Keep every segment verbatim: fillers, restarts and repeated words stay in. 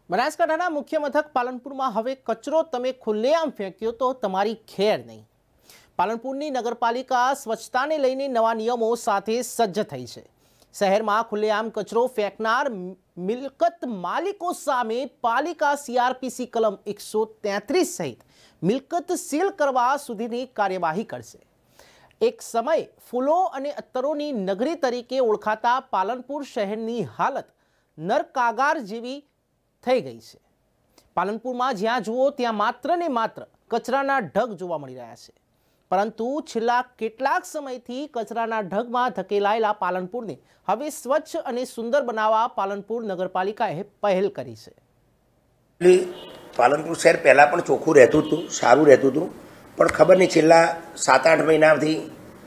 બનાસકાંઠાના મુખ્ય મથક પાલનપુરમાં હવે કચરો તમે ખુલ્લેઆમ ફેંક્યો તો તમારી ખેર નહીં। પાલનપુરની નગરપાલિકા સ્વચ્છતાને લઈને નવા નિયમો સાથે સજ્જ થઈ છે। શહેરમાં ખુલ્લેઆમ કચરો ફેંકનાર મિલકત માલિકો સામે પાલિકા સીઆરપીસી કલમ એકસો તેત્રીસ સહિત મિલકત સીલ કરવા સુધીની કાર્યવાહી કરશે। એક સમય ફૂલો અને અત્તરોની નગરી તરીકે ઓળખાતા પાલનપુર શહેરની હાલત નરકાગાર જેવી થઈ ગઈ છે। પાલનપુરમાં જ્યાં જુઓ ત્યાં માત્ર ને માત્ર કચરાના ઢગ જોવા મળી રહ્યા છે, પરંતુ છેલ્લા કેટલાક સમયથી કચરાના ઢગમાં ધકેલાયેલા પાલનપુરને હવે સ્વચ્છ અને સુંદર બનાવવા પાલનપુર નગરપાલિકાએ પહેલ કરી છે। પાલનપુર શહેર પહેલાં પણ ચોખ્ખું રહેતું હતું, સારું રહેતું હતું, પણ ખબર નહીં છેલ્લા સાત આઠ મહિનાથી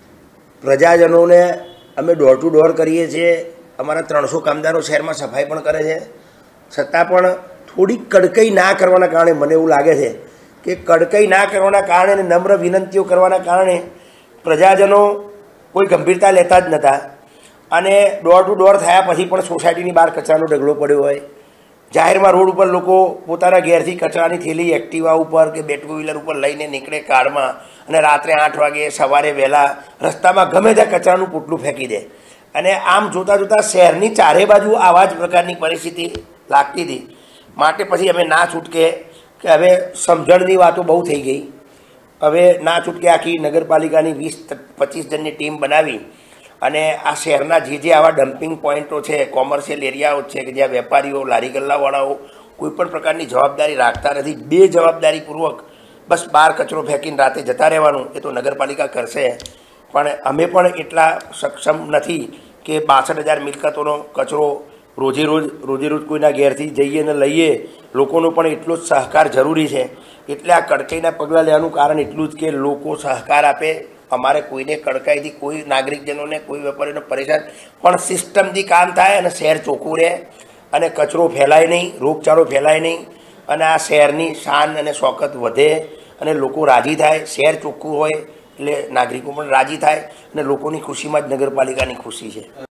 પ્રજાજનોને અમે ડોર ટુ ડોર કરીએ છીએ। અમારા ત્રણસો કામદારો શહેરમાં સફાઈ પણ કરે છે, છતાં પણ થોડીક કડકાઈ ના કરવાના કારણે મને એવું લાગે છે કે કડકાઈ ના કરવાના કારણે અને નમ્ર વિનંતીઓ કરવાના કારણે પ્રજાજનો કોઈ ગંભીરતા લેતા જ નહોતા। અને ડોર ટુ ડોર થયા પછી પણ સોસાયટીની બહાર કચરાનો ઢગલો પડ્યો હોય, જાહેરમાં રોડ ઉપર લોકો પોતાના ઘેરથી કચરાની થેલી એક્ટિવા ઉપર કે બે ટુ વ્હીલર ઉપર લઈને નીકળે કારમાં, અને રાત્રે આઠ વાગે સવારે વહેલા રસ્તામાં ગમે ત્યાં કચરાનું પોટલું ફેંકી દે। અને આમ જોતાં જોતાં શહેરની ચારે બાજુ આવા જ પ્રકારની પરિસ્થિતિ લાગતી હતી। માટે પછી અમે ના છૂટકે કે હવે સમજણની વાતો બહુ થઈ ગઈ, હવે ના છૂટકે આખી નગરપાલિકાની વીસ પચીસ જણની ટીમ બનાવી અને આ શહેરના જે જે આવા ડમ્પિંગ પોઈન્ટો છે, કોમર્શિયલ એરિયાઓ છે કે જ્યાં વેપારીઓ, લારી ગલ્લાવાળાઓ કોઈપણ પ્રકારની જવાબદારી રાખતા નથી, બે જવાબદારીપૂર્વક બસ બહાર કચરો ફેંકીને રાતે જતા રહેવાનું, એ તો નગરપાલિકા કરશે, પણ અમે પણ એટલા સક્ષમ નથી કે બાસઠ હજાર મિલકતોનો કચરો રોજે રોજ રોજે રોજ કોઈના ઘેરથી જઈએ ને લઈએ। લોકોનો પણ એટલો જ સહકાર જરૂરી છે, એટલે આ કડકાઈના પગલાં લેવાનું કારણ એટલું જ કે લોકો સહકાર આપે। અમારે કોઈને કડકાઈથી કોઈ નાગરિકજનોને કોઈ વેપારીઓને પરેશાન, પણ સિસ્ટમથી કામ થાય અને શહેર ચોખ્ખું રહે અને કચરો ફેલાય નહીં, રોગચાળો ફેલાય નહીં, અને આ શહેરની શાન અને શોકત વધે અને લોકો રાજી થાય। શહેર ચોખ્ખું હોય એટલે નાગરિકો પણ રાજી થાય અને લોકોની ખુશીમાં જ નગરપાલિકાની ખુશી છે।